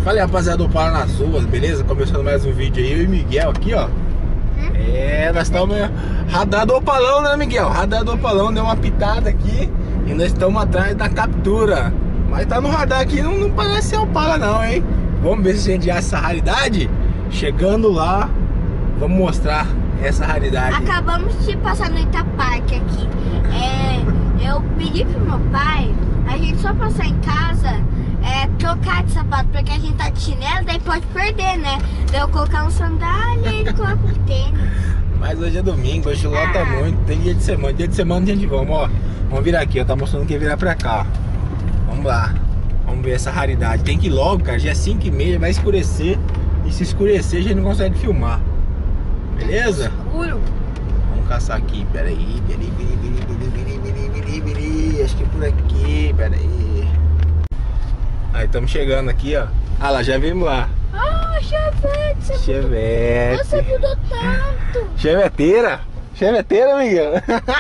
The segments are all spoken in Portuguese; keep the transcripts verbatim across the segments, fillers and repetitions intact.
Fala aí, rapaziada do Opala nas ruas, beleza? Começando mais um vídeo aí, eu e Miguel aqui, ó. Hum? É, nós estamos radar do Opalão, né, Miguel? Radar do Opalão, deu uma pitada aqui e nós estamos atrás da captura. Mas tá no radar aqui, não, não parece ser Opala não, hein? Vamos ver se a gente acha essa raridade. Chegando lá, vamos mostrar essa raridade. Acabamos de passar no Itapark aqui. É, eu pedi pro meu pai a gente só passar em casa, é, trocar de sapato, porque a gente tá de chinelo, daí pode perder, né? Daí eu colocar um sandália e ele coloca um tênis. Mas hoje é domingo, hoje lota ah. muito, tem dia de semana. Dia de semana a gente vamos, ó. Vamos virar aqui, ó. Tá mostrando que ia virar pra cá. Vamos lá. Vamos ver essa raridade. Tem que ir logo, cara. Já é cinco e meia, vai escurecer. E se escurecer, a gente não consegue filmar. Beleza? Escuro. Vamos caçar aqui, peraí. Peraí, peraí, peraí, peraí, peraí, peraí, peraí. Acho que é por aqui, peraí. Aí, estamos chegando aqui, ó. Ah lá, já vimos lá. Ah, Chevette. Você Chevette. Mudou, você mudou tanto. Cheveteira. Cheveteira, Miguel.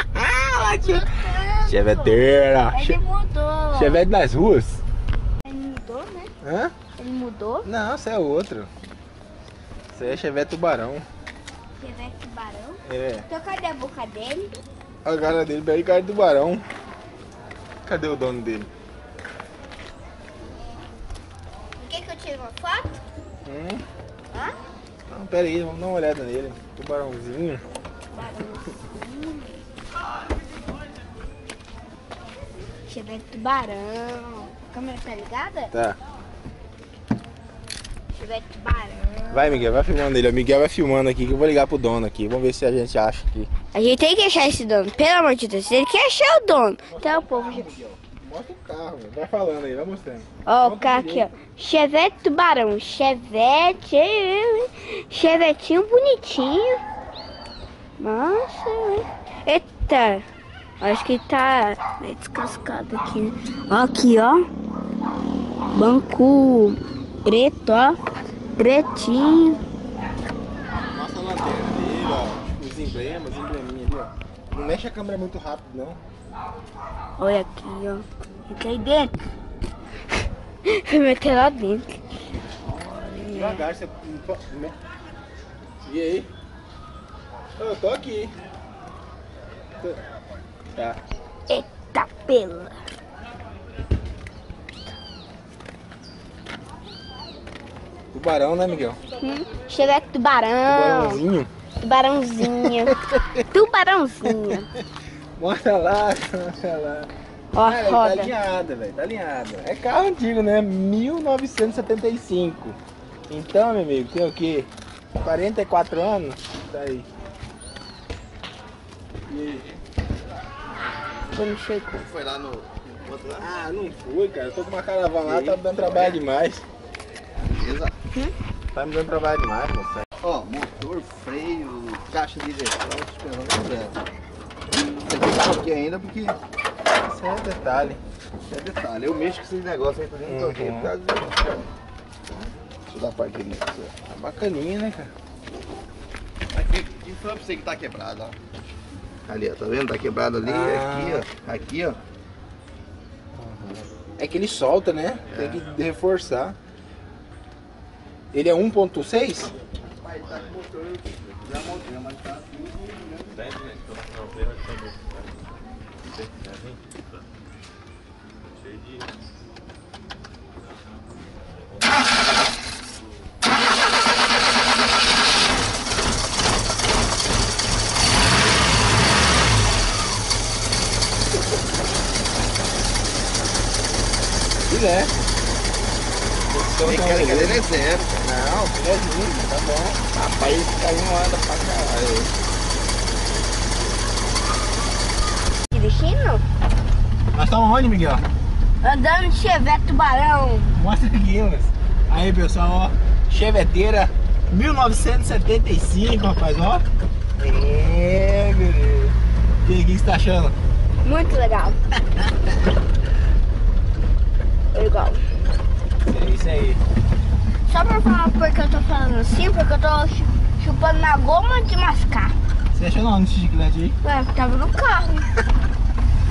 Cheveteira. Ele mudou. Chevette das ruas. Ele mudou, né? Hã? Ele mudou? Não, esse é outro. Esse aí é Chevette Tubarão. Chevette Tubarão? É. Então cadê a boca dele? A cara dele, bem cara de tubarão. Cadê o dono dele? Quer que eu tire uma foto? Hum? Hã? Não, pera aí, vamos dar uma olhada nele. Tubarãozinho. Tubarãozinho. Chevette Tubarão. A câmera tá ligada? Tá. Chevette Tubarão. Vai, Miguel, vai filmando ele. O Miguel vai filmando aqui, que eu vou ligar pro dono aqui. Vamos ver se a gente acha aqui. A gente tem que achar esse dono, pelo amor de Deus. Ele quer achar o dono. Então o povo já... Mostra o carro, velho. Vai falando aí, vai mostrando. Ó, o carro aqui, ó. Chevette Tubarão. Chevette. Chevetinho bonitinho. Nossa. Eita. Acho que tá meio descascado aqui, né? Ó, aqui, ó. Banco preto, ó. Pretinho. Nossa lanterna dele, ó. Os emblemas, embleminha ali, ó. Não mexe a câmera muito rápido, não. Olha aqui, ó. Fica aí dentro. Vou meter lá dentro. Devagar, você... E aí? Eu tô aqui. Tô... Tá. Eita pela. Tubarão, né, Miguel? Hum, Chevette Tubarão. Tubarãozinho. Tubarãozinho. Tubarãozinho. Mostra lá, mostra lá. Ó, cara, roda. tá alinhada, velho, tá alinhada. É carro antigo, né? mil novecentos e setenta e cinco. Então, meu amigo, tem o quê? quarenta e quatro anos? Tá aí. E aí? Vamos chegar. Foi lá no... Ah, não fui, cara. Eu tô com uma caravana lá, tá me dando trabalho demais. Beleza? Hum? Tá me dando trabalho demais, moça. Ó, motor, freio, caixa de injeção, suspensão, lembrando. Você tem carro aqui ainda porque... Isso é detalhe. Isso é detalhe. Eu mexo com esses negócios aí, por exemplo, Uhum. aqui por causa disso. Deixa eu dar a parte aqui pra você. Tá bacaninha, né, cara? Aqui, aqui foi pra você que tá quebrado, ó. Ali, ó, tá vendo? Tá quebrado ali, Ah. aqui, ó. Aqui, ó. É que ele solta, né? É. Tem que reforçar. Ele é um ponto seis? Vai, tá com o motor, já montei, mas tá tudo... Filé. Mecânica dele é zero. Não, filézinho, tá bom. Rapaz, esse carinho anda pra caralho. Que destino? Nós estamos onde, Miguel? Andando de Chevette Tubarão. Mostra aqui, Lucas. Aí, pessoal, ó. Cheveteira mil novecentos e setenta e cinco, rapaz, ó. É, beleza. E aí, o que você tá achando? Muito legal. Legal. É isso aí. Só pra falar porque eu tô falando assim, porque eu tô chu- chupando na goma de mascar. Você achou não nesse chiclete aí? Ué, tava no carro.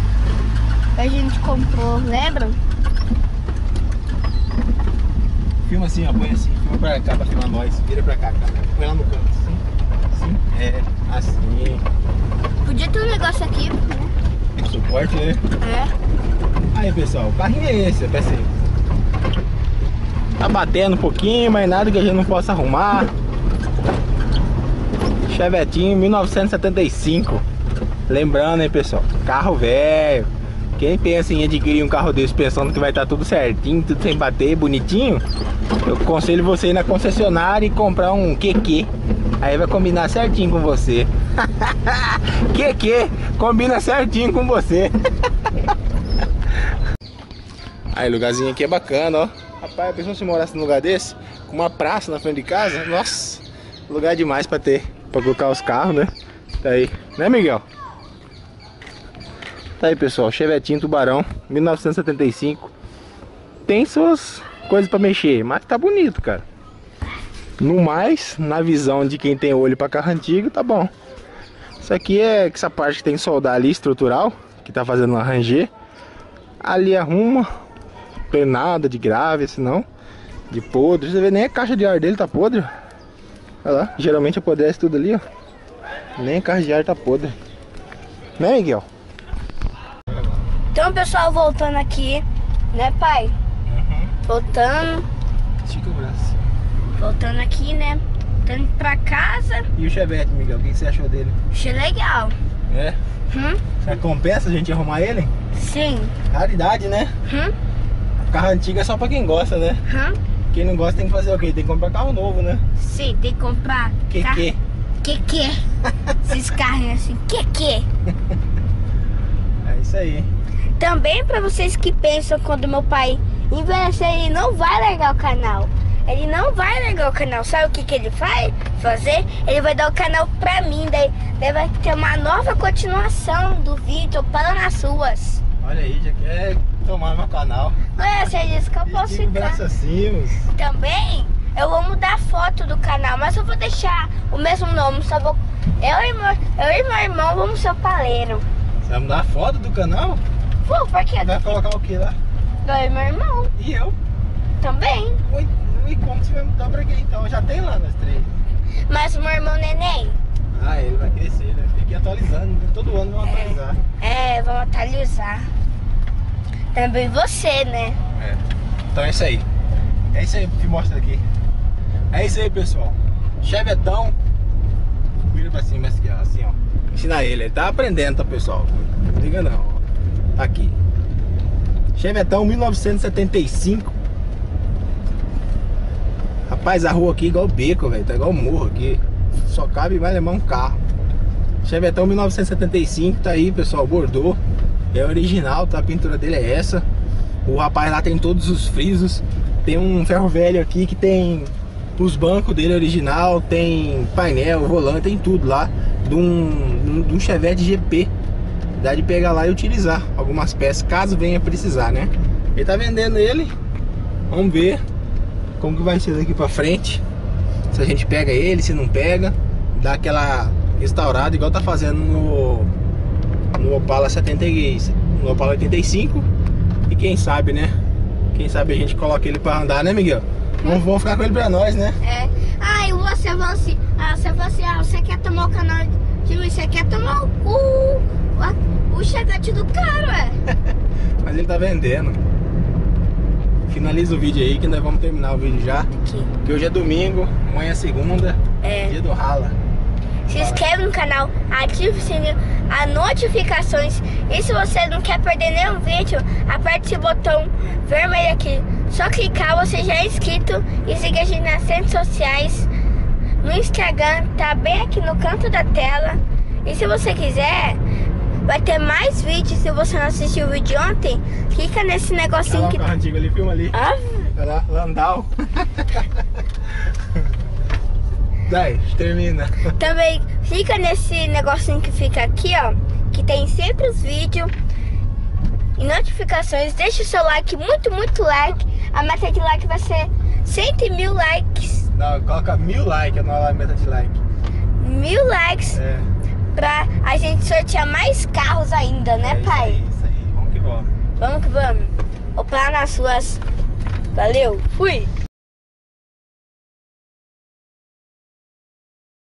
A gente comprou, lembram? Filma assim, ó, põe assim, filma pra cá pra filmar nós. Vira pra cá, cara. Põe lá no canto, assim. Assim, é, assim. Podia ter um negócio aqui, né? Suporte, né? É. Aí, pessoal, o carrinho é esse, eu pensei. Tá batendo um pouquinho, mas nada que a gente não possa arrumar. Chevetinho mil novecentos e setenta e cinco. Lembrando, hein, pessoal, carro velho. Quem pensa em adquirir um carro desse pensando que vai estar tudo certinho, tudo sem bater, bonitinho, eu aconselho você ir na concessionária e comprar um Q Q. Aí vai combinar certinho com você. Q Q combina certinho com você. Aí, lugarzinho aqui é bacana, ó. Rapaz, a pessoa se morasse num lugar desse, com uma praça na frente de casa, nossa, lugar demais pra ter, pra colocar os carros, né? Tá aí, né, Miguel? Tá aí, pessoal, Chevetinho Tubarão, mil novecentos e setenta e cinco. Tem suas coisas pra mexer, mas tá bonito, cara. No mais, na visão de quem tem olho pra carro antigo, tá bom. Isso aqui é essa parte que tem que soldar ali, estrutural, que tá fazendo um ranger. Ali arruma, não tem nada de grave, senão de podre. Você vê, nem a caixa de ar dele tá podre. Olha lá, geralmente apodrece tudo ali, ó. Nem a caixa de ar tá podre. Né, Miguel? Então, pessoal, voltando aqui, né, pai? Uhum. Voltando, Estica o braço. voltando aqui, né? Voltando pra casa. E o Chevette, Miguel, o que você achou dele? Achei legal. É? Hum? Será que compensa a gente arrumar ele? Sim. Raridade, né? Hum? Carro antigo é só pra quem gosta, né? Hum? Quem não gosta tem que fazer o quê? Tem que comprar carro novo, né? Sim, tem que comprar. Que carro- que? Que que? Esses carros assim, que que? É isso aí. Também pra vocês que pensam quando meu pai envelhecer, ele não vai largar o canal. Ele não vai largar o canal. Sabe o que que ele vai fazer? Ele vai dar o canal pra mim. Daí, daí vai ter uma nova continuação do vídeo para nas ruas. Olha aí, já quer tomar meu canal. Não é assim, é disso que eu posso Estica o ficar. braço acima. Também eu vou mudar a foto do canal, mas eu vou deixar o mesmo nome. Só vou. Eu e meu, eu e meu irmão vamos ser o paleiro. Você vai mudar a foto do canal? Vou, por quê? Vai colocar o que lá? Eu e meu irmão E eu? também. Ui, e como você vai mudar pra quê então? Já tem lá nas três. Mas o meu irmão neném. Ah, ele vai crescer, né? Tem que ir atualizando, né? Todo ano vão atualizar. É, vamos atualizar. Também você, né? É. Então é isso aí. É isso aí que mostra aqui. É isso aí, pessoal. Chevetão. Vira pra cima assim, ó. Assim, ó. Ensina ele. Ele tá aprendendo, tá, pessoal? Não liga não, ó. Tá aqui. Chevetão mil novecentos e setenta e cinco. Rapaz, a rua aqui é igual beco, velho. Tá igual morro aqui. Só cabe vai levar um carro. Chevetão mil novecentos e setenta e cinco. Tá aí, pessoal. Bordô. É original, tá? A pintura dele é essa. O rapaz lá tem todos os frisos. Tem um ferro velho aqui que tem os bancos dele original. Tem painel, volante, tem tudo lá. De um, de um Chevette G P. Dá de pegar lá e utilizar algumas peças, caso venha precisar, né? Ele tá vendendo ele. Vamos ver como que vai ser daqui pra frente. Se a gente pega ele, se não pega. Dá aquela restaurada igual tá fazendo no, no Opala setenta e, no Opala oitenta e cinco. E quem sabe, né? Quem sabe a gente coloca ele pra andar, né, Miguel? Vamos, vamos ficar com ele pra nós, né? É. Ah, e você falou assim, ah, você falou assim, ah, você quer tomar o canal de mim, você quer tomar o, o, o Chevette do cara, ué. Mas ele tá vendendo. Finaliza o vídeo aí que nós vamos terminar o vídeo já. Aqui. Que hoje é domingo, amanhã é segunda, É. dia do rala. Se inscreve no canal, ative o sininho, as notificações. E se você não quer perder nenhum vídeo, aperte esse botão vermelho aqui. Só clicar, você já é inscrito. E siga a gente nas redes sociais. No Instagram, tá bem aqui no canto da tela. E se você quiser, vai ter mais vídeos. Se você não assistiu o vídeo ontem, clica nesse Olha negocinho lá o que... carro antigo ali, filma ali. Ah, Olha lá, Landau. Daí, termina. também clica nesse negocinho que fica aqui, ó, que tem sempre os vídeos e notificações. Deixa o seu like, muito, muito like. A meta de like vai ser cem mil likes. Não, coloca mil likes, não é a meta de like. Mil likes É, pra a gente sortear mais carros ainda, né, é isso pai? aí, isso aí. Vamos que vamos. Vamos que vamos. Opa nas suas. Valeu, fui!